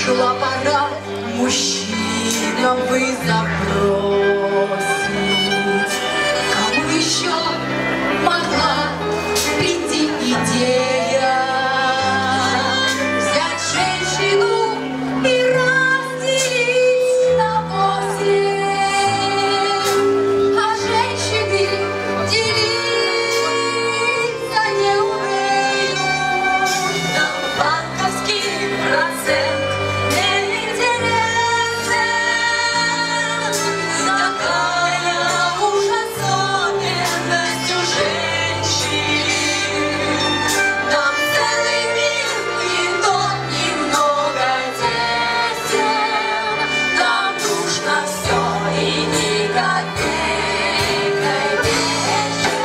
Пришла пора мужчинам вызов бросить. Кому еще могла прийти идея взять женщину и разделить на 8, а женщины делиться не умеют. Нам банковский процент не интересен, такая уж особенность у женщин. Нам целый мир и тот немного тесен, нам нужно все и ни копейкой меньше.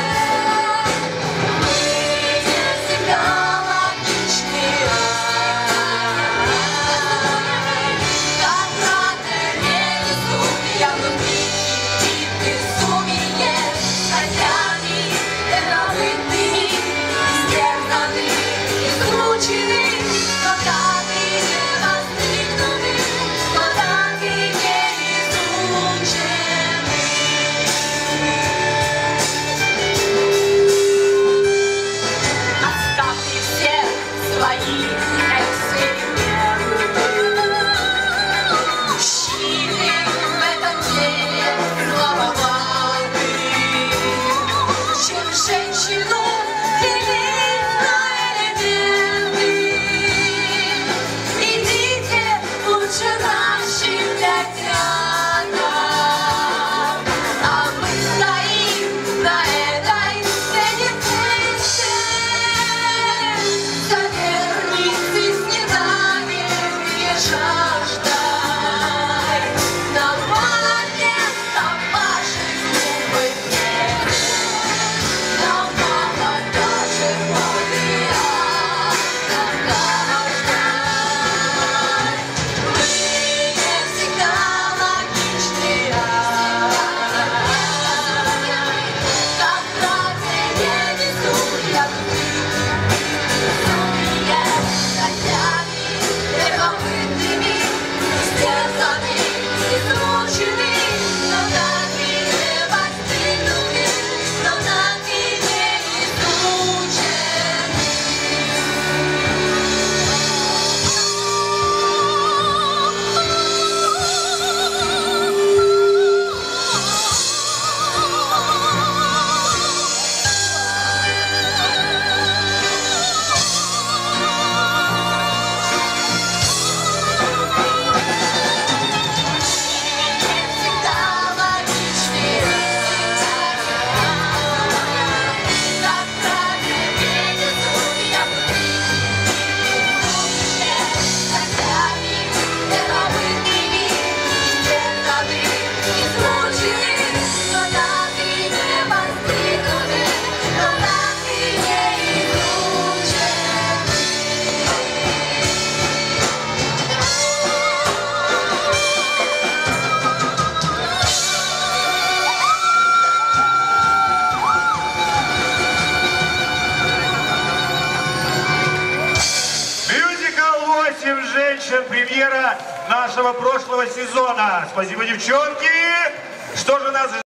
Мы не всегда логичные, как родные безумия внутри и безумие, хотями, веролытными, истерзаны, измучены, но так и не воздвигнуты, но так и не изучены. Оставьте все свои эксперименты. Мужчины в этом деле слабоваты. Чем женщину делить на элементы. Идите лучше расщеплять рядом, а мы стоим на этой сцене вместе. Соперницы с неданием и жаждой. Нам мало места в вашей глупой гневе. Нам мало даже подъезда каждой. Мы не всегда логичные, как родные безумия внутри. Хотями, любопытными, истерзаны, измучены, но так и не воздвигнуты, но так и не изучены. Всегда логичнее, как родные безумия внутри. Хотями, любопытными, истерзаны, измучены, но так и не воздвигнуты, но так и не изучены. Мюзикл «8 женщин», премьера нашего прошлого сезона. Спасибо, девчонки. Что же нас